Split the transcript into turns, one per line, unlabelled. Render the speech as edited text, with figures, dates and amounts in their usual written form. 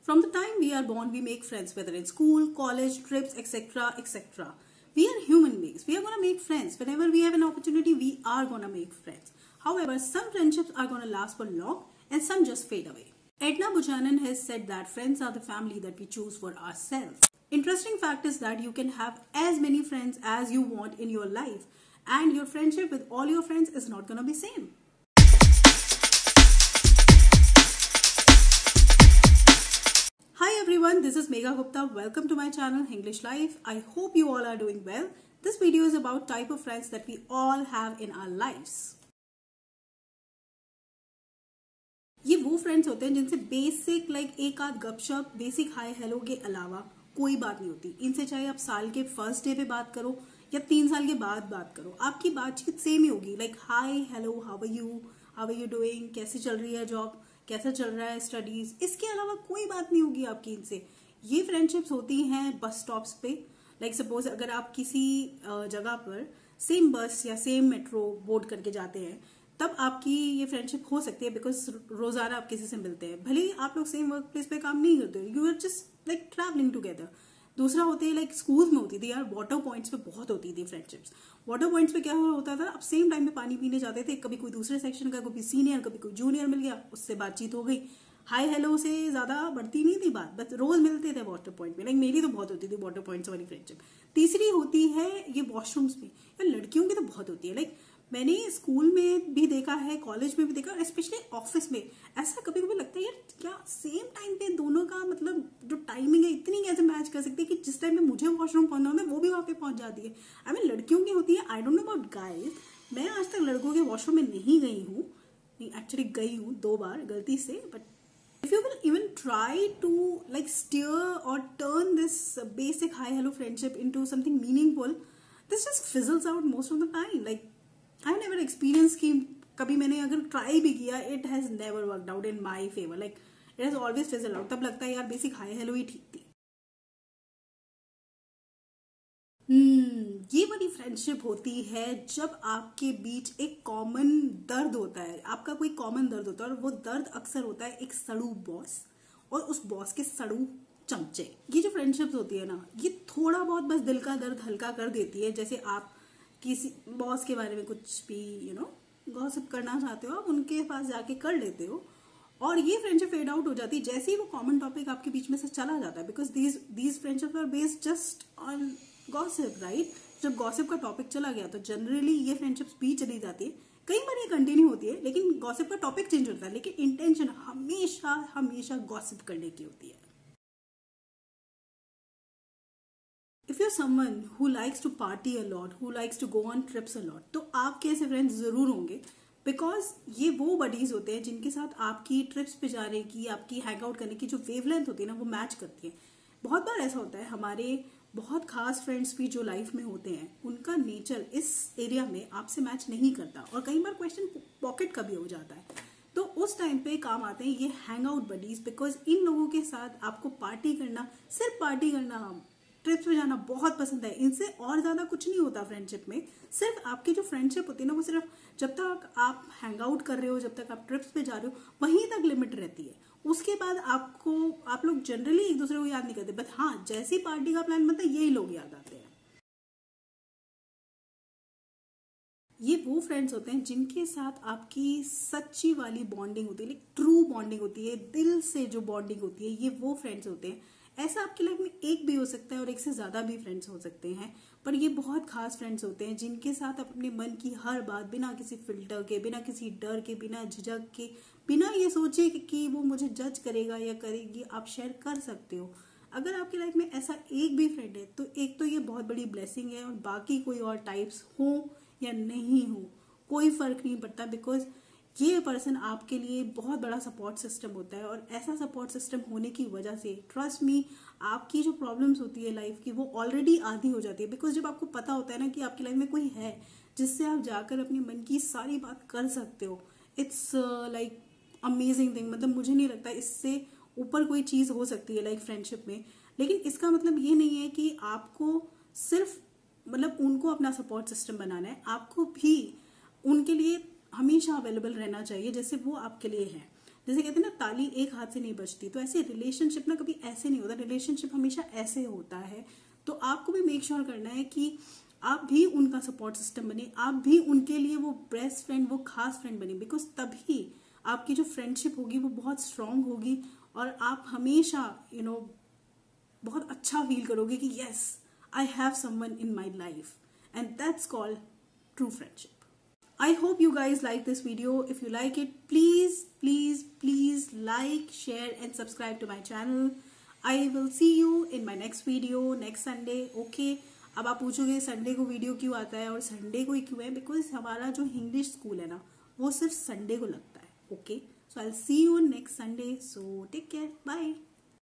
From the time we are born, we make friends, whether in school, college, trips, etc., etc. We are human beings. We are going to make friends. Whenever we have an opportunity, we are going to make friends. However, some friendships are going to last for long and some just fade away. Edna Buchanan has said that friends are the family that we choose for ourselves. Interesting fact is that you can have as many friends as you want in your life, and your friendship with all your friends is not going to be same. Hi everyone, this is Megha Gupta. Welcome to my channel English Life. I hope you all are doing well. This video is about type of friends that we all have in our lives. ये वो friends होते हैं जिनसे basic एक आध गपशप, basic hi hello के अलावा कोई बात नहीं होती. इनसे चाहे आप साल के फर्स्ट डे पे बात करो या 3 साल के बाद बात करो, आपकी बातचीत सेम ही होगी. Hi hello, how are you doing, कैसे चल रही है जॉब, कैसा चल रहा है स्टडीज. इसके अलावा कोई बात नहीं होगी आपकी इनसे. ये फ्रेंडशिप्स होती हैं बस स्टॉप्स पे. सपोज अगर आप किसी जगह पर सेम बस या सेम मेट्रो बोर्ड करके जाते हैं, तब आपकी ये फ्रेंडशिप हो सकती है बिकॉज रोजाना आप किसी से मिलते हैं. भले ही आप लोग सेम वर्क प्लेस पे काम नहीं करते हो, you are just travelling together. दूसरा होते हैं स्कूल में होती थी यार, वाटर पॉइंट्स पे बहुत होती थी फ्रेंडशिप्स. वाटर पॉइंट्स पे क्या होता था, आप सेम टाइम पे पानी पीने जाते थे, कभी कोई दूसरे सेक्शन का, कभी सीनियर, कभी कोई जूनियर मिल गया, उससे बातचीत हो गई. हाय हेलो से ज्यादा बढ़ती नहीं थी बात, बस रोज मिलते थे वाटर पॉइंट में. मेरी तो बहुत होती थी वाटर पॉइंट्स वाली फ्रेंडशिप. तीसरी होती है ये वॉशरूम्स में. यार लड़कियों की तो बहुत होती है. मैंने स्कूल में भी देखा है, कॉलेज में भी देखा, और स्पेशली ऑफिस में ऐसा कभी कभी लगता है यार क्या सेम टाइम पे दोनों का जो टाइमिंग है इतनी कैसे मैच कर सकते हैं कि जिस टाइम में मुझे वॉशरूम पहुंचना होता है वो भी वहां पे पहुंच जाती है. लड़कियों की होती है. I don't know about guys. मैं आज तक लड़कों के वॉशरूम में नहीं गई हूँ. एक्चुअली गई हूँ 2 बार गलती से. But if you will even try to steer और turn this basic hi hello friendship into something meaningful, this just fizzles out most of the time. I never experience कि कभी मैंने अगर ट्राई भी किया, it has never worked out in my favour. It has always fizzle out. तब लगता है यार बेसिक हाई हेलो ही ठीक थी. ये बड़ी फ्रेंडशिप होती है जब आपके बीच एक कॉमन दर्द होता है. आपका कोई कॉमन दर्द होता है और वो दर्द अक्सर होता है एक सड़ू बॉस और उस बॉस के सड़ू चमचे. ये जो फ्रेंडशिप्स होती है ना, ये थोड़ा बहुत बस दिल का दर्द हल्का कर देती है. जैसे आप किसी बॉस के बारे में कुछ भी गॉसिप करना चाहते हो, आप उनके पास जाके कर लेते हो और ये फ्रेंडशिप फेड आउट हो जाती है जैसे ही वो कॉमन टॉपिक आपके बीच में से चला जाता है. Because these friendships are based just on gossip, right. जब गॉसिप का टॉपिक चला गया तो जनरली ये फ्रेंडशिप्स भी चली जाती है. कई बार ये कंटिन्यू होती है लेकिन गॉसिप का टॉपिक चेंज होता है, लेकिन इंटेंशन हमेशा हमेशा गॉसिप करने की होती है. If you're someone who likes to party a lot, who likes to go on trips a lot, तो आपके ऐसे फ्रेंड्स जरूर होंगे. बिकॉज ये वो बडीज होते हैं जिनके साथ आपकी ट्रिप्स पे जाने की, आपकी हैंग आउट करने की जो वेवलेंथ होती है ना, वो मैच करती है. बहुत बार ऐसा होता है हमारे बहुत खास फ्रेंड्स भी जो लाइफ में होते हैं, उनका नेचर इस एरिया में आपसे मैच नहीं करता और कई बार क्वेश्चन पॉकेट का भी हो जाता है. तो उस टाइम पे काम आते हैं ये हैंग आउट बडीज. बिकॉज इन लोगों के साथ आपको पार्टी करना, सिर्फ पार्टी करना, ट्रिप्स पे जाना बहुत पसंद है. इनसे और ज्यादा कुछ नहीं होता फ्रेंडशिप में. सिर्फ आपकी जो फ्रेंडशिप होती है ना, वो सिर्फ जब तक आप हैंग आउट कर रहे हो, जब तक आप ट्रिप्स पे जा रहे हो, वहीं तक लिमिट रहती है. उसके बाद आप लोग जनरली एक दूसरे को याद नहीं करते. बट हाँ, जैसी पार्टी का प्लान बनता है यही लोग याद आते हैं. ये वो फ्रेंड्स होते हैं जिनके साथ आपकी सच्ची वाली बॉन्डिंग होती है, ट्रू बॉन्डिंग होती है, दिल से जो बॉन्डिंग होती है. ये वो फ्रेंड्स होते हैं. ऐसा आपकी लाइफ में एक भी हो सकता है और एक से ज्यादा भी फ्रेंड्स हो सकते हैं, पर ये बहुत खास फ्रेंड्स होते हैं जिनके साथ आप अपने मन की हर बात बिना किसी फिल्टर के, बिना किसी डर के, बिना झिझक के, बिना ये सोचे कि वो मुझे जज करेगा या करेगी, आप शेयर कर सकते हो. अगर आपकी लाइफ में ऐसा एक भी फ्रेंड है तो एक तो ये बहुत बड़ी ब्लेसिंग है, और बाकी कोई और टाइप्स हो या नहीं हो कोई फर्क नहीं पड़ता. बिकॉज ये पर्सन आपके लिए बहुत बड़ा सपोर्ट सिस्टम होता है, और ऐसा सपोर्ट सिस्टम होने की वजह से ट्रस्ट मी, आपकी जो प्रॉब्लम्स होती है लाइफ की वो ऑलरेडी आधी हो जाती है. बिकॉज जब आपको पता होता है ना कि आपकी लाइफ में कोई है जिससे आप जाकर अपने मन की सारी बात कर सकते हो, इट्स अमेजिंग थिंग. मुझे नहीं लगता इससे ऊपर कोई चीज हो सकती है फ्रेंडशिप में. लेकिन इसका मतलब ये नहीं है कि आपको सिर्फ उनको अपना सपोर्ट सिस्टम बनाना है. आपको भी उनके लिए हमेशा अवेलेबल रहना चाहिए जैसे वो आपके लिए है. जैसे कहते हैं ना, ताली एक हाथ से नहीं बजती, तो ऐसे रिलेशनशिप ना कभी ऐसे नहीं होता, रिलेशनशिप हमेशा ऐसे होता है। तो आपको भी मेक श्योर करना है कि आप भी उनका सपोर्ट सिस्टम बने, आप भी उनके लिए वो बेस्ट फ्रेंड, वो खास फ्रेंड बने, बिकॉज तभी आपकी जो फ्रेंडशिप होगी वो बहुत स्ट्रांग होगी और आप हमेशा बहुत अच्छा फील करोगे कि yes, I have someone in my life, and that's called true friendship. I hope you guys like this video. If you like it, please like, share and subscribe to my channel. I will see you in my next video next Sunday. Okay. अब आप पूछोगे Sunday को video क्यों आता है, और Sunday को ही क्यों है, बिकॉज हमारा जो इंग्लिश स्कूल है ना वो सिर्फ संडे को लगता है. Okay, so I will see you next Sunday. So take care, bye.